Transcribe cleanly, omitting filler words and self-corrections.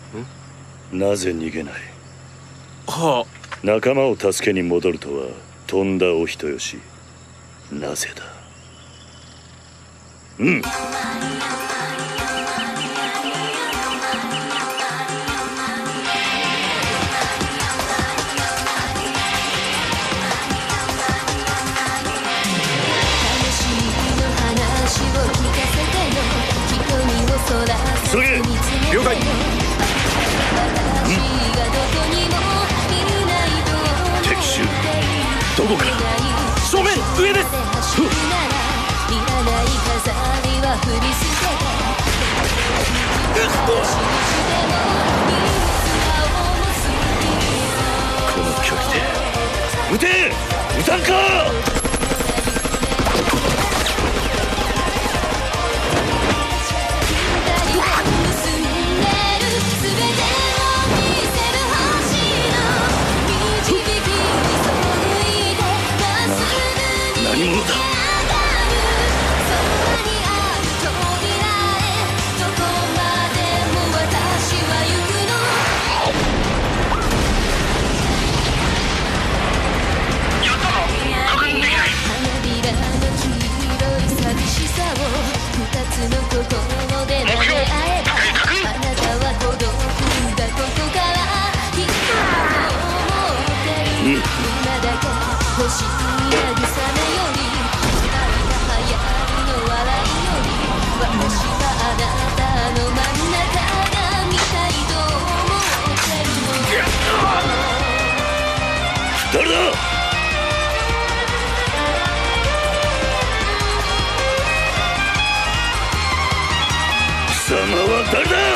なぜ逃げない？ はあ。 仲間を助けに戻るとはとんだお人よし。なぜだ？うん。 急げ。了解。 敵襲。どこから？ 正面上です。 この距離で撃て！撃たんか！何者だ？誰だ？貴様は誰だ？